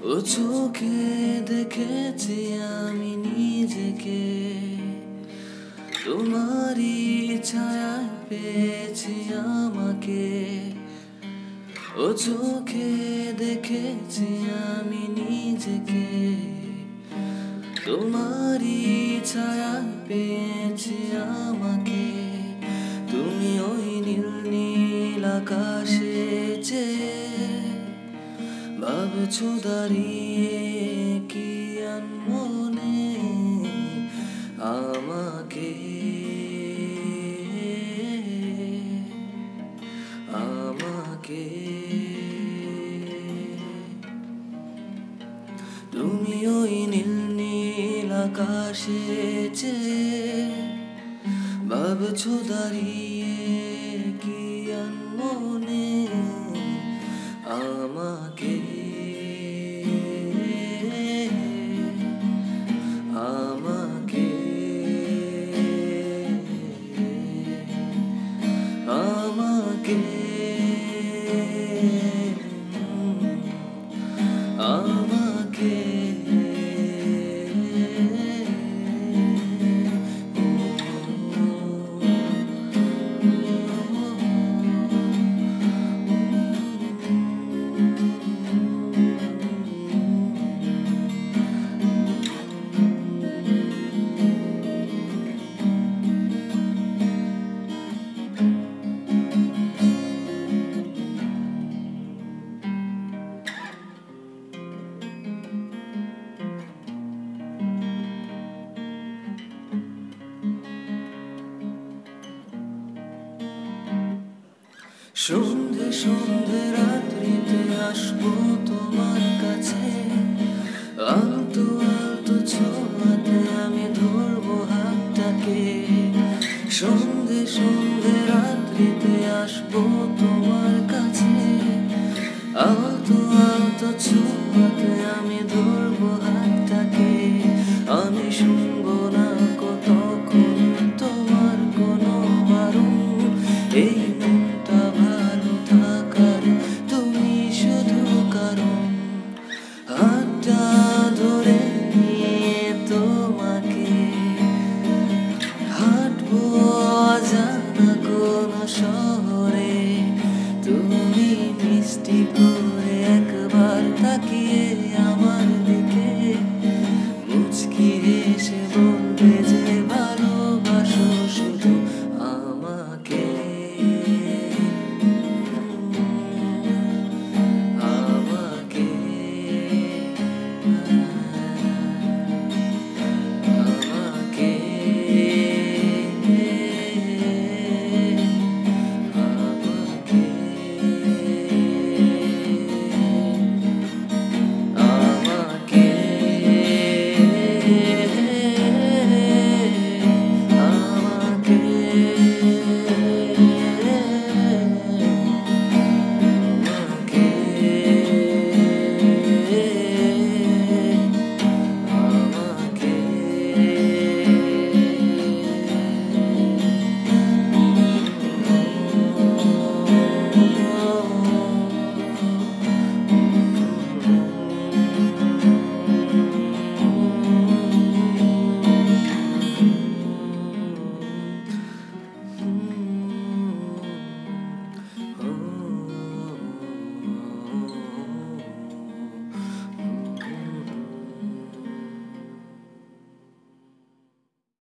ও চোখে দেখেছি আমি নিজেকে, তোমারই ছায়ায় পেয়েছি আমাকে। ও চোখে দেখেছি আমি নিজেকে, তোমারই ছায়ায় পেয়েছি আমাকে। তুমি ওই নীল নীল আকাশে চেয়ে ভাবছো দাঁড়িয়ে কি আনমনে আমাকে, আমাকে। তুমি ওই নীল নীল আকাশে চেয়ে ভাবছো দাঁড়িয়ে কি আনমনে আমাকে, আমাকে, আমাকে, আমাকে। সন্ধে সন্ধে রাত্রিতে আসবো তোমার কাছে, আলতো আলতো ছোঁয়াতে আমি ধরবো হাতটাকে। সন্ধে সন্ধে রাত্রিতে আসবো তোমার কাছে, আলতো আলতো ছোঁয়াতে আমি ধরবো হাতটাকে। আমি শুনবো না কতক্ষণ তোমার কোনো বারণ, এই মনটা ভালো থাকার তুমি শুধু কারণ। হাতটা ধরে নিয়ে তোমাকে হাঁটবো অজানা কোনো শহরে, তুমি মিষ্টি করে একবার তাকিয়ে